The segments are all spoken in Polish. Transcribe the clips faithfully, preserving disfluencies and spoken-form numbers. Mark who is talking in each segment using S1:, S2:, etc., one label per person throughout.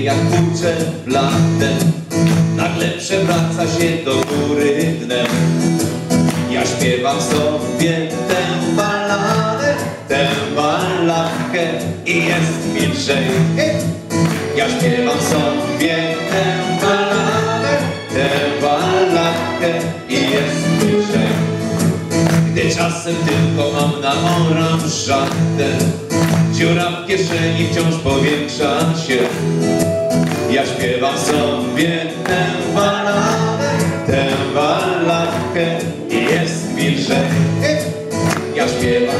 S1: jak kurcze w latem, nagle przewraca się do góry dnem. Ja śpiewam sobie tę balladę, tę balladkę i jest milszej. Ja śpiewam sobie tę balladę, tę balladkę i jest milszej. Gdy czasem tylko mam na oranżadę, dziura w kieszeni wciąż powiększa się. Ja śpiewam sobie tę balladę, tę balladkę i jest milszej. Ja śpiewam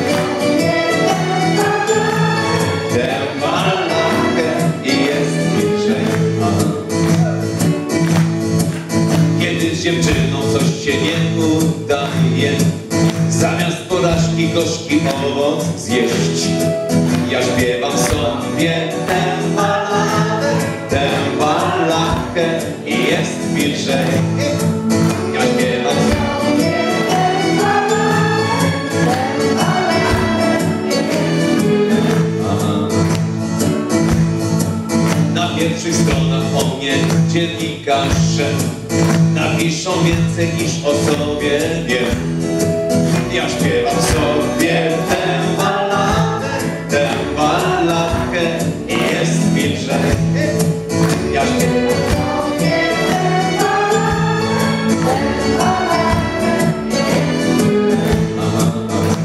S1: tę balladkę i jest milszej. Kiedy z dziewczyną coś się nie udaje, zamiast porażki gorzki owoc zjeść, ja śpiewam sobie tę balladę, tę balladkę i jest milszej. Ja śpiewam sobie tę balladę, tę balladkę i jest milszej. Na pierwszych stronach o mnie dziennikarze napiszą więcej niż o sobie wiem. Ja śpiewam sobie tę balladę, tę balladkę i jest milszej. Ja śpiewam sobie tę balladę, tę balladkę i jest milszej.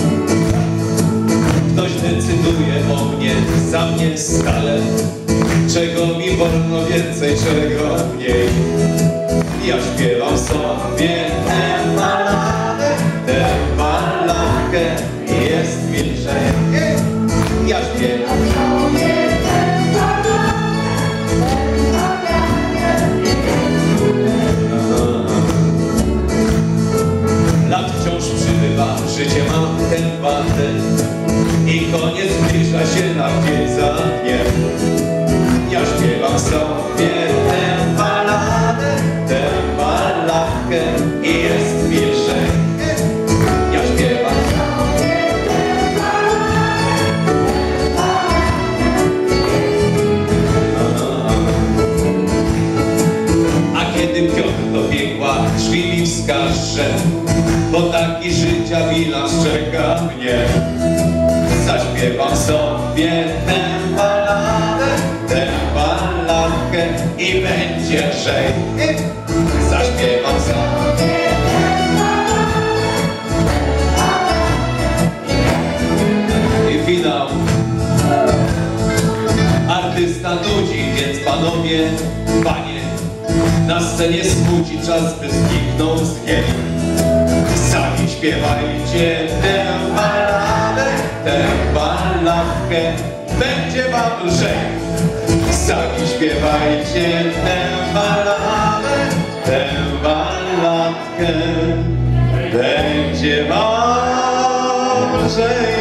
S1: Ktoś decyduje o mnie za mnie stale, czego mi wolno więcej, czego mniej. Ja śpiewam sobie tę balladę, tę balladkę i jest milszej. Ja śpiewam sobie tę balladę, tę balladkę i jest milszej. Lat wciąż przybywa, życie ma tę wadę i koniec zbliża się na dzień za dniem. Ja śpiewam sobie tę balladę, tę balladkę i jest milszej. Ja śpiewam sobie tę balladę, tę balladkę i jest milszej. A kiedy Piotr do piekła drzwi mi wskaże, bo taki życia bilans czeka mnie, zaśpiewam sobie tę balladę, tę balladkę i będzie lżej. Zaśpiewam sobie tę balladę, tę balladkę i finał. Artysta nudzi, więc panowie, panie, na scenie smuci czas, by zniknął z niej. Sami śpiewajcie tę balladę, tę balladkę, będzie wam lżej. Sami śpiewajcie tę balladę, tę balladkę, będzie wam lżej.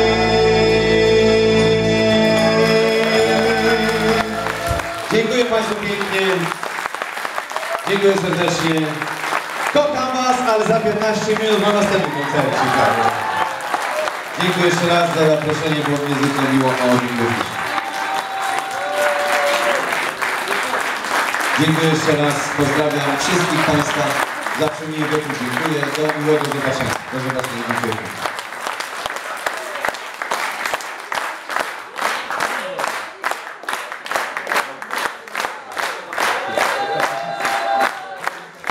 S1: Dziękuję Państwu pięknie. Dziękuję serdecznie. Kocham Was, ale za piętnaście minut mam następny koncercik. Dziękuję jeszcze raz za zaproszenie, było mnie niezwykle miło. O, dziękuję. Dziękuję jeszcze raz, pozdrawiam wszystkich Państwa. Zawsze miłego, dziękuję. Do miłego zobaczenia. Do zobaczenia. Dziękuję.